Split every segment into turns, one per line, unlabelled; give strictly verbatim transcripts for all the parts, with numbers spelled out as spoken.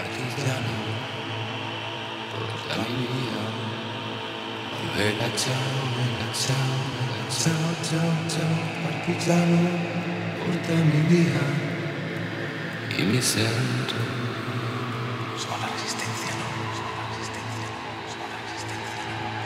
partigiano, portami via. Bella ciao, bella ciao, bella ciao, ciao, ciao, partigiano, portami via. Io mi sento. Suona resistenza, no? Suona resistenza, suona resistenza.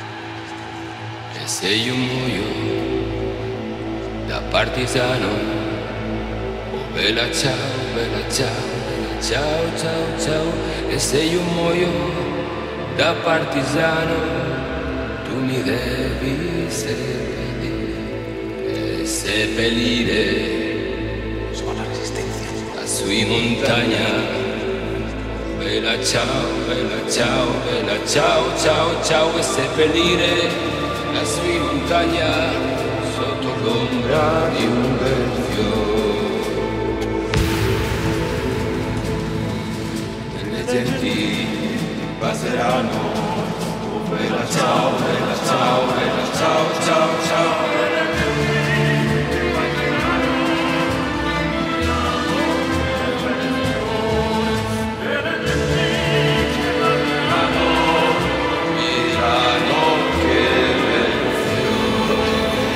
E se io muoio da partigiano, oh bella ciao, bella ciao, bella ciao, ciao, ciao. E se io muoio da partigiano, tu mi devi seppellire, e seppellire sulla resistenza lassù in montagna. Bella ciao, bella ciao, bella ciao, ciao, ciao, e seppellire lassù in montagna sotto l'ombra di un bel fiore. E le genti passeranno. Bella ciao, bella ciao, bella ciao, ciao, ciao. Diranno che bel fiore.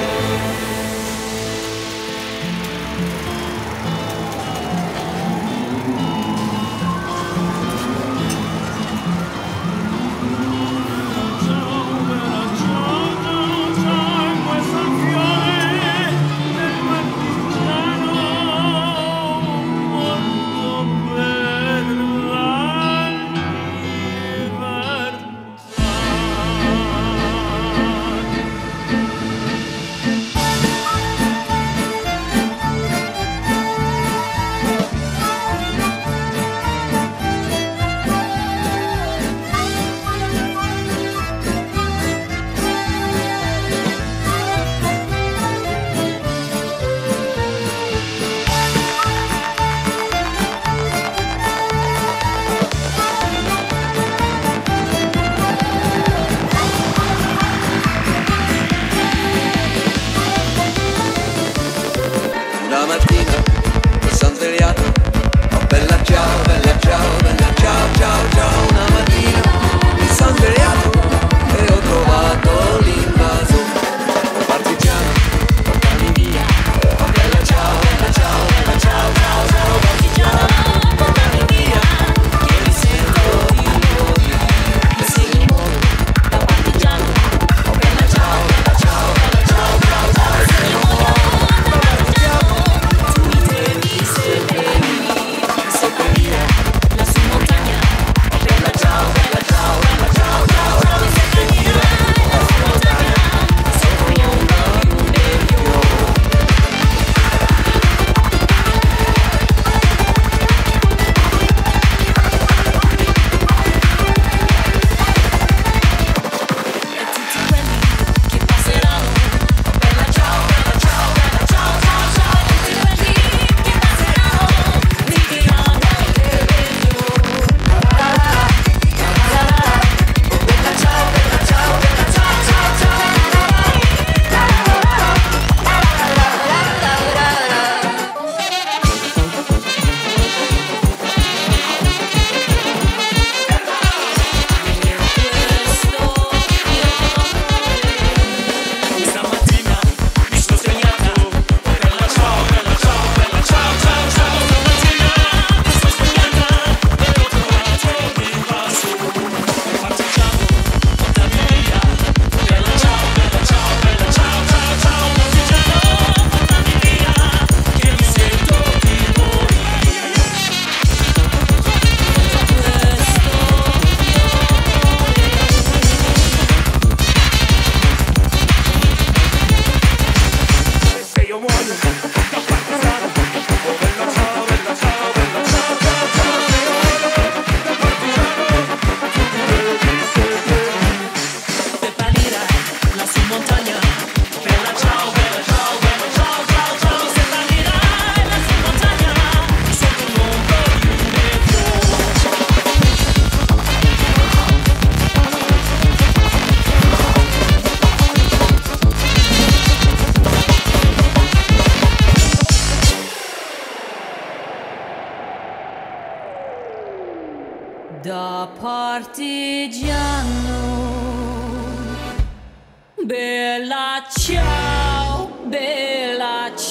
Una mattina mi son svegliato, oh bella ciao, bella ciao, bella ciao, ciao, ciao. Una mattina mi son svegliato e ho trovato l'invaso. Oh partigiano, portami via. Oh bella ciao, bella ciao, bella ciao, ciao, ciao. Partigiano, portami via, che mi sento di morire. E se io muoio da partigiano, oh bella ciao, bella ciao, bella ciao, ciao, ciao. E se io muoio da partigiano, tu mi devi seppellire.
da partigiano. Bella ciao, bella